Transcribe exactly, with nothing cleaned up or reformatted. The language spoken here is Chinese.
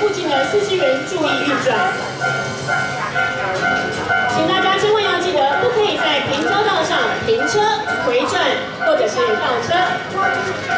附近的司机员注意运转。请大家千万要记得，不可以在平交道上停车、回转或者是倒车。